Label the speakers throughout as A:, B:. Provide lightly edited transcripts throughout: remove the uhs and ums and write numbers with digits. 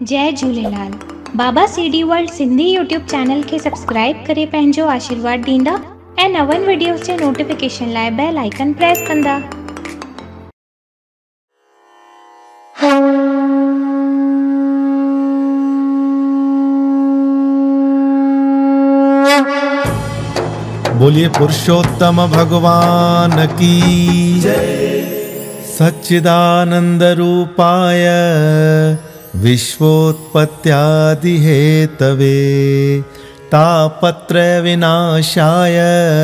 A: जय Jhulelal. Baba CD world Sindhi YouTube channel के subscribe करे पंहिंजो आशीर्वाद ॾींदा ऐं नवनि वीडियोस जे नोटिफिकेशन लाइ बेल आइकन प्रेस कंदा।
B: बोलिए पुरुषोत्तम भगवान की जय। सच्चिदानंद रूपाय विश्वोत्पत्त्यादि हेतवे तापत्रय विनाशाय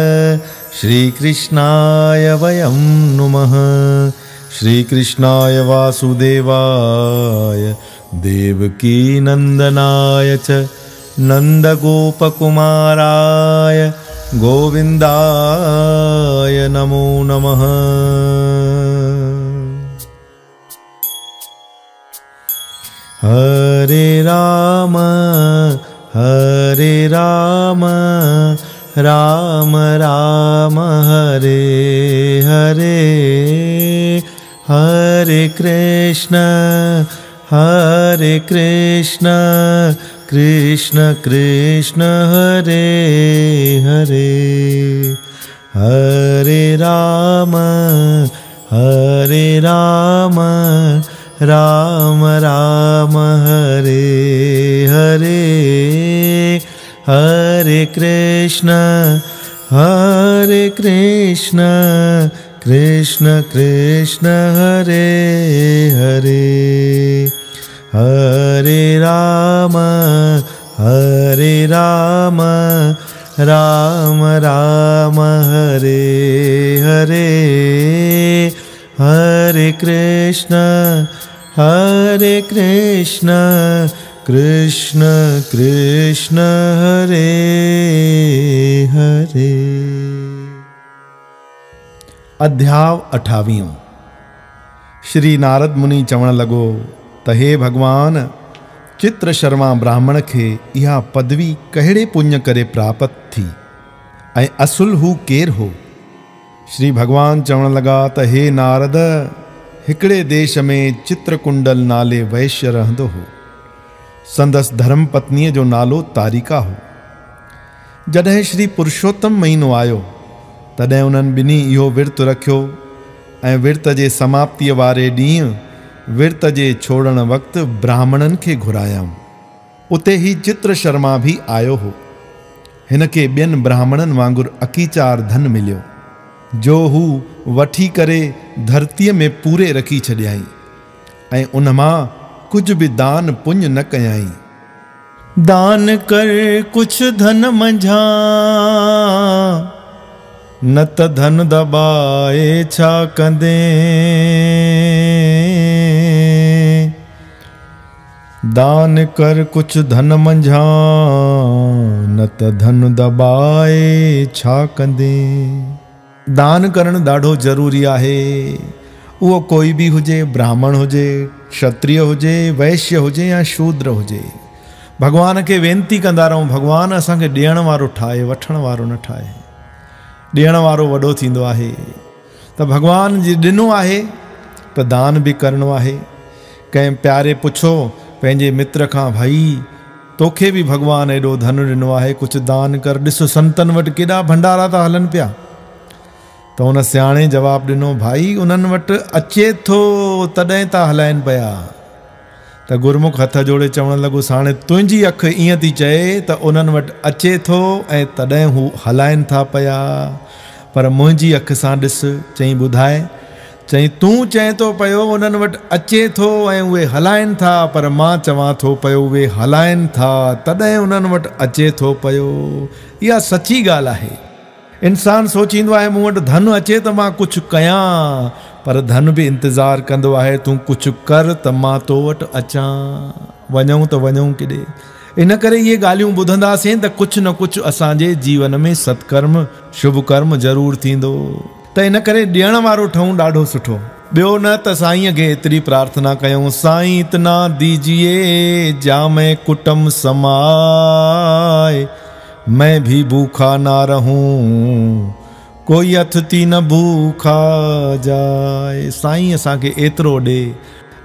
B: श्रीकृष्णाय वयं नुमः। श्रीकृष्णाय वासुदेवाय देवकी नंदनाय च नंदगोपकुमाराय गोविंदाय नमो नमः। हरे राम राम राम हरे हरे, हरे कृष्ण कृष्ण कृष्ण हरे हरे। हरे राम राम राम हरे हरे, हरे कृष्ण कृष्ण कृष्ण हरे हरे। हरे राम राम राम हरे हरे, हरे कृष्ण कृष्ण कृष्ण हरे हरे। अध्याय 28। श्री नारद मुनि चवण लगो त हे भगवान, चित्र शर्मा ब्राह्मण खे इहा पदवी कहिड़े पुण्य करे प्राप्त थी ऐं असुल हू केर हो। श्री भगवान चवण लगा त हे नारद, हिकड़े देश में चित्रकुंडल नाले वैश्य रहंदो हो। संदस धर्म पत्नीअ जो नालो तारिका हो। जॾहिं श्री पुरुषोत्तम महीनो आयो तॾहिं उन्हनि ॿिन्ही इहो विर्त रखियो ऐं विर्त जे समाप्तिअ वारे ॾींहुं विर्त जे छोड़ण वक़्तु ब्राह्मणनि खे घुरायाऊं। उते ही चित्र शर्मा भी आयो हो। हिनखे ॿियनि ब्राह्मणनि वांगुरु अकीचार धन मिलियो जो हू वठी करे धरतीअ में पूरे रखी छॾियाई ऐं उन मां कुछ भी दान पुण्य न कयाई। दान कर कुछ धन मंझा, न त धन दबाए छा कंदे। दान कर कुछ धन मंझा, न त धन दबाए छा कंदे। दान करण ॾाढो ज़रूरी आहे। उहो कोई भी हुजे, ब्राह्मण हुजे, क्षत्रिय हुजे, वैश्य हुजे या शूद्र हुजे। भगवान के वेनती कंदा रहूं, भगवान असांखे ॾियण वारो ठाहे, वठण वारो न ठाहे। ॾियण वारो वॾो थींदो आहे। त भगवान जी ॾिनो आहे त दान भी करणो आहे। कंहिं प्यारे पुछो पंहिंजे मित्र खां, भाई तोखे भी भगवान एॾो धन ॾिनो आहे, कुछ दान कर। ॾिस संतन वटि केॾा भंडारा था हलनि पिया। त उन सियाणे जवाब ॾिनो, भाई उन्हनि वटि अचे थो तॾहिं था हलाइनि पिया। त गुरमुख हथ जोड़े चवण लॻो, हाणे तुंहिंजी अखि ईअं थी चए त उन्हनि वटि अचे थो ऐं तॾहिं हू हलाइनि था पिया, पर मुंहिंजी अखि सां ॾिस। चई ॿुधाए। चई तूं चए थो पियो उन्हनि वटि अचे थो ऐं उहे हलाइनि था, पर मां चवां थो पियो उहे हलाइनि था तॾहिं उन्हनि वटि अचे थो पियो। इहा सची ॻाल्हि आहे। इंसान सोचींदो आहे मूं वटि धन अचे त मां कुझु कयां, पर धन भी इंतज़ार कंदो आहे तूं कुझु कर त मां तो वटि अचां। वञूं त वञूं किॾे। इन करे इहे ॻाल्हियूं ॿुधंदासीं त कुझु न कुझु असांजे जीवन में सत्कर्म शुभ कर्म ज़रूरु थींदो। त इन करे ॾियण वारो ठहूं ॾाढो सुठो। ॿियो न त साईं खे एतिरी प्रार्थना कयूं, साईं इतना दीजिए जामे कुटुम समाए, मैं भी भूखा ना रहूं, कोई अतिथि न भूखा जाए। साईं असांखे एतिरो ॾे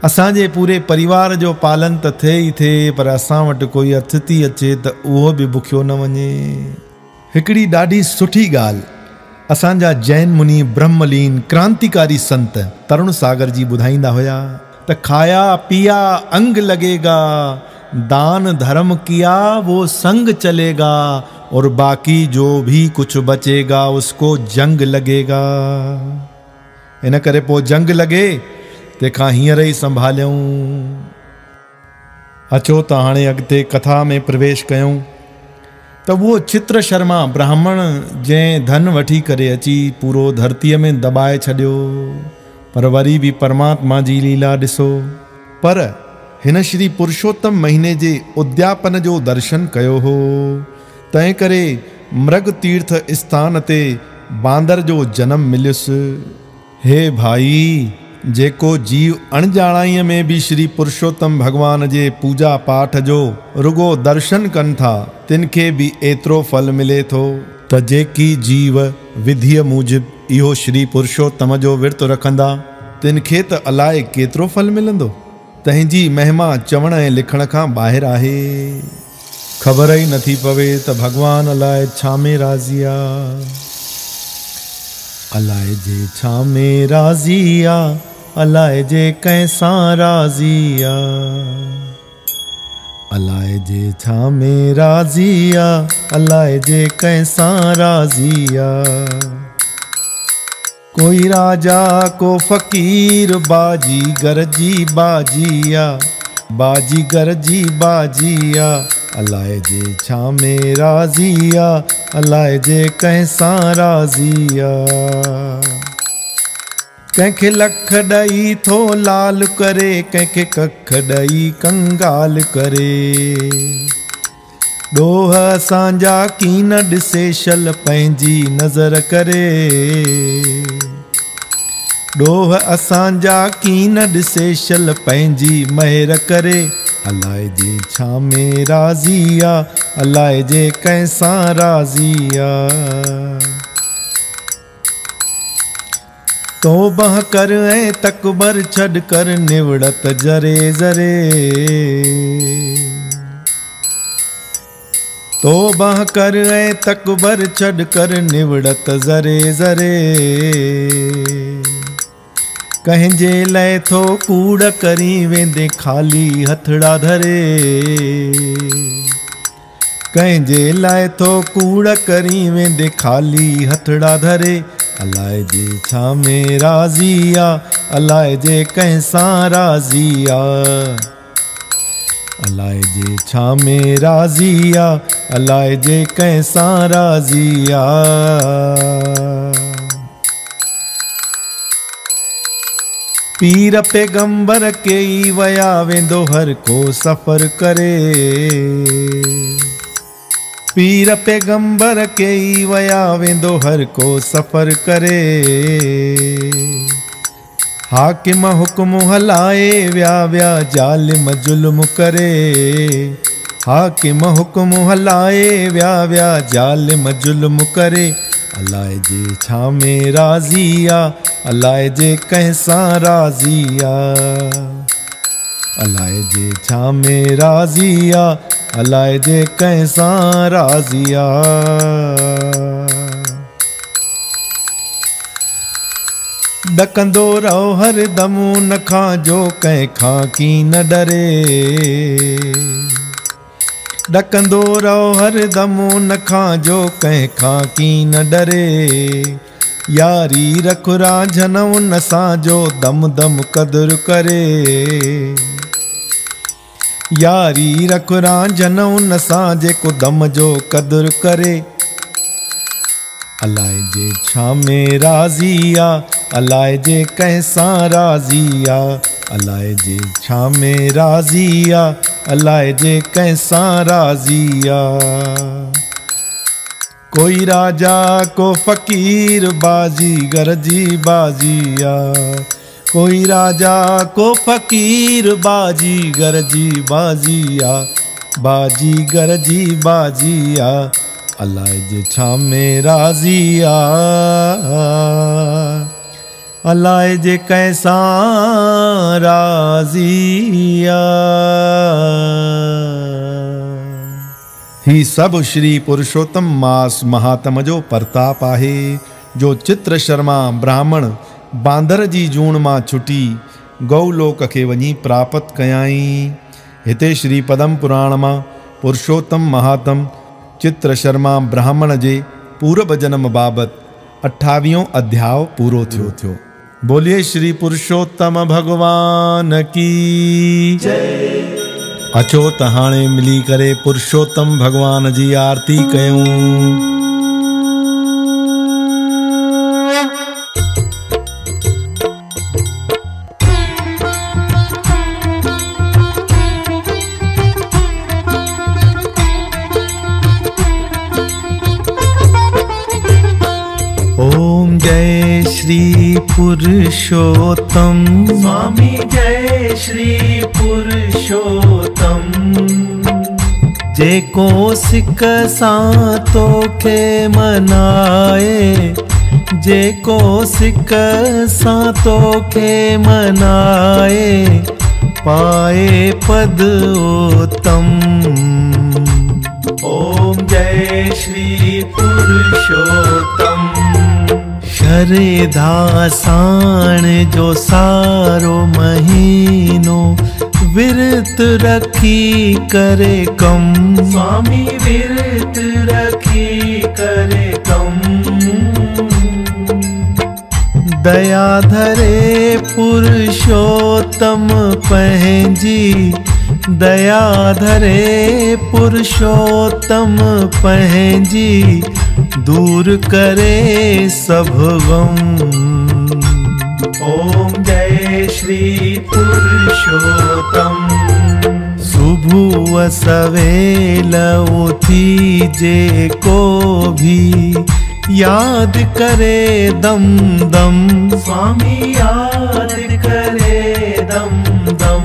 B: असांजे पूरे परिवार जो पालन त थिए ई थिए, पर असां वटि कोई अतिथि अचे त उहो बि बुखियो न वञे। हिकिड़ी ॾाढी सुठी ॻाल्हि असांजा जैन मुनि ब्रह्मलीन क्रांतिकारी संत तरुण सागर जी ॿुधाईंदा हुया त खाया पिया अंग लगेगा, दान धर्म किया वो संग चलेगा, और बाकी जो भी कुछ बचेगा उसको जंग लगेगा। इन करे पोइ जंग लगे तंहिंखां हींअर ई संभालियूं। अचो त हाणे अॻिते कथा में प्रवेश कयूं त वो चित्र शर्मा ब्राह्मण जंहिं धन वठी करे अची पूरो धरतीअ में दबाए छॾियो, पर वरी बि परमात्मा जी लीला ॾिसो। पर हिन श्री पुरुषोत्तम महीने जे उद्यापन जो दर्शन कयो हो, तंहिं करे मृग तीर्थ स्थान ते बांदर जो जन्म मिलियुसि। हे भाई, जेको जीव अणॼाणाईअ में भी श्री पुरुषोत्तम भगवान जे पूजा पाठ जो रुगो दर्शन कनि था, तिनखे भी एतिरो फल मिले थो त जेकी जीव विधिअ मूजिब इहो श्री पुरुषोत्तम जो विर्त रखंदा, तिनखे त अलाए केतिरो फल मिलंदो। तंहिंजी महिमा चवण ऐं लिखण खां ॿाहिरि आहे। ख़बर ई नथी पवे त भगवान अलाए छा में राज़ी आहे। अलाए जे छा में राज़ी आहे, अलाए जे कंहिंसां राज़ी आहे। अलाए जे छा में राज़ी आहे, अलाए जे कंहिंसां राज़ी आहे। कोई राजा को फ़कीर, बाजीगर जी बाजिया, बाजीगर जी बाजिया। अलाए जे छा में राज़ी आहे, अलाए जे कंहिंसां राज़ी आहे। कंहिंखे लख ॾई थो लाल करे, कंहिंखे कख ॾई कंगाल करे। ॾोह असांजा कीन ॾिसे शल पंहिंजी नज़र करे। ॾोह असांजा कीन ॾिसे शल पंहिंजी महिर करे। अलाए जे छा में राज़ी आहे, अलाए जे कंहिंसां राज़ी आहे। तौबह कर ऐं तकबर छॾ कर, निवड़त जरे ज़रे। तौबह कर ऐं तकबर छॾ कर, निवड़त ज़रे ज़रे। कंहिंजे लाइ थो कूड़ करी वेंदे खाली हथड़ा धरे। कंहिंजे लाइ थो कूड़ करी वेंदे खाली हथड़ा धरे। अलाए जे छा में राज़ी आहे, अलाए जे कंहिंसां राज़ी आहे। अलाए जे छा में राज़ी आहे, अलाए जे कंहिंसां राज़ी आहे। पीर पैगंबर के ई वया वेंदो हर को सफ़र करे। पीर पैगंबर के ई वया वेंदो हर को सफ़र करे। हाकिम हुक्म हलाए विया विया ज़ालिम ज़ुल्म करे। हाकिम हुक्म हलाए विया विया ज़ालिम ज़ुल्म करे। अलाए जे छा में राज़ी आहे, अलाए जे कंहिंसां राज़ी आहे। अलाए जे छा में राज़ी आहे, अलाए जे कंहिंसां राज़ी आहे। ॾकंदो रहो हर दम उन खां जो कंहिंखां कीन डरे। ॾकंदो रहो हर दम उन खां जो कंहिंखां कीन डरे। यारी रख रांझन उन सां जो दम दम क़दुरु करे। यारी रख रांझन उन सां जेको दम जो क़दुरु करे। अलाए जे छा में राज़ी आहे, अलाए जे कंहिंसां राज़ी आहे। अलाए जे छा में राज़ी आहे, अलाए जे कंहिंसां राज़ी आहे। कोई राजा को फ़कीर, बाजीगर जी बाजिया। कोई राजा को फ़कीर, बाजीगर जी बाजिया। बाजीगर जी बाजिया। अलाए जे छा में राज़ी आहे। अलाए जे कैसा राजिया। ही सब श्री पुरुषोत्तम मास महात्म जो प्रताप आहे, जो चित्र शर्मा ब्राह्मण बांदर जी जूण मां छुटी गौलोक के वञी प्राप्त कयाई। हिते श्री पद्म पुराण मां पुरुषोत्तम महात्म चित्र शर्मा ब्राह्मण जे पूर्व जन्म बाबत 28 अध्याय पूरो थियो। बोलिए श्री पुरुषोत्तम भगवान की जय। अचो त हाणे मिली करे पुरुषोत्तम भगवान जी आरती कयूं। ओम जय श्री पुरुषोत्तम
C: स्वामी जय श्री पुरुषोत्तम।
B: जेको सिक सां तोखे मनाए, जेको सिक सां तोखे मनाए, पाए पद उत्तम।
C: ओम जय श्री पुरुषोत्तम।
B: शरधा साण जो सारो महीनो विरत रखी करे कम।
C: स्वामी विरत रखी करे कम।
B: दया धरे पुरुषोत्तम पंहिंजी, दया धरे पुरुषोत्तम पंहिंजी, दूर करे सब गम।
C: ओम जय श्री पुरुषोत्तम।
B: सुबह सवेल उठी जे को भी याद करे दम दम।
C: स्वामी याद करे दम दम।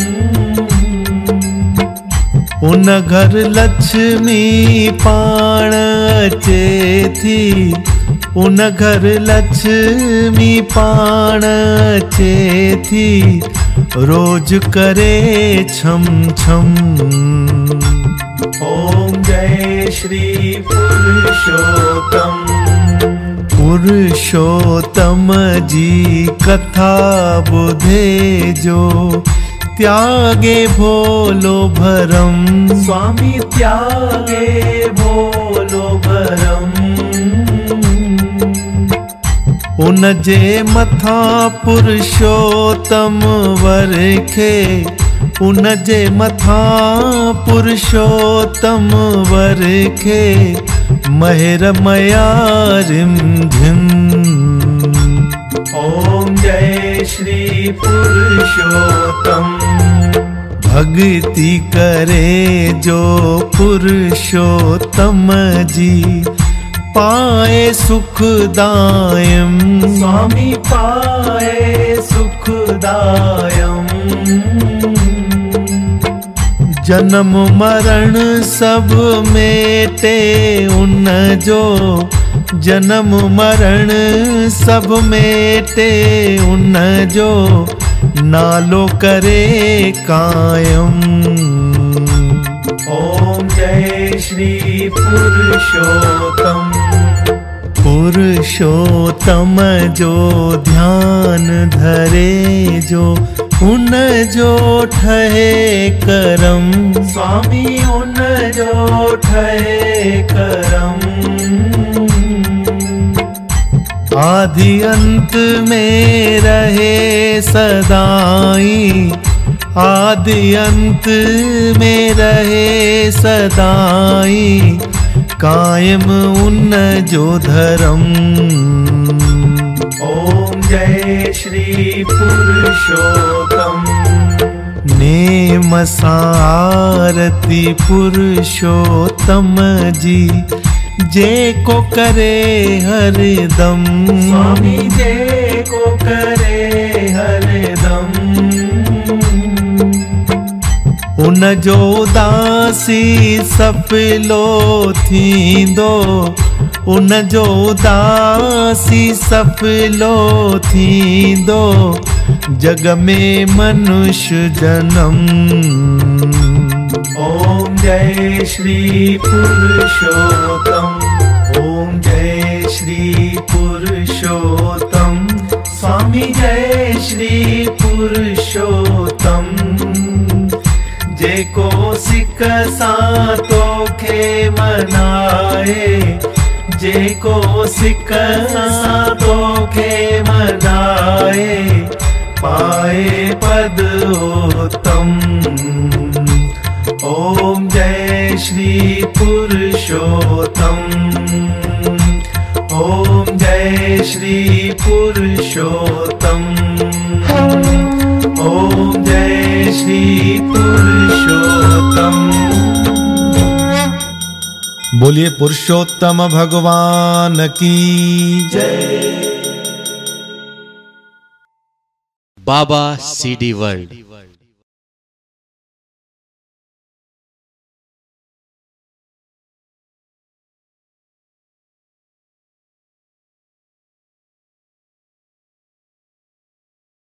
B: उन घर लक्ष्मी पाण अचे थी, उन घर लक्ष्मी पाण अचे थी, रोज करे छम छम।
C: ओम जय श्री पुरुषोत्तम।
B: पुरुषोत्तम जी कथा बुधे जो, त्यागे भोलो भरम।
C: स्वामी त्यागे भोलो भरम।
B: उन जे मथा पुरुषोत्तम वरखे, उन जे मथा पुरुषोत्तम वरखे, महर मया रिम झिम।
C: ओम जय श्री पुरुषोत्तम।
B: भक्ति करे जो पुरुषोत्तम जी, पाए सुखदायम।
C: स्वामी पाए सुखदायम।
B: जन्म मरण सब मेटे उन जो, जन्म मरण सब मेटे उन जो, नालो करे कायम।
C: ओम जय श्री पुरुषोत्तम।
B: पुरुषोत्तम जो ध्यान धरे जो, उन जो ठहे करम।
C: स्वामी उन जो ठहे करम।
B: आदि अंत में रहे सदाई, आदि अंत में रहे सदाई, कायम उन जो धर्म।
C: ओम जय श्री पुरुषोत्तम।
B: नेम सां आरती पुरुषोत्तम जी, जेको करे हरदम।
C: स्वामी जेको करे हरदम।
B: उन जो उदासी सफलो थींदो, उन जो उदासी सफलो थींदो जग में मनुष्य जन्म।
C: ओम जय श्री पुरुषोत्तम, ओम जय श्री पुरुषोत्तम, स्वामी जय श्री पुरुषोत्तम। जेको सिक सां तोखे मनाए, जेको सिक सां तोखे मनाए, पाए पद उत्तम। ओम जय श्री पुरुषोत्तम, ओम जय श्री पुरुषोत्तम, ओम जय श्री पुरुषोत्तम।
B: बोलिए पुरुषोत्तम भगवान की
D: बाबा सीडी वर्ल्ड।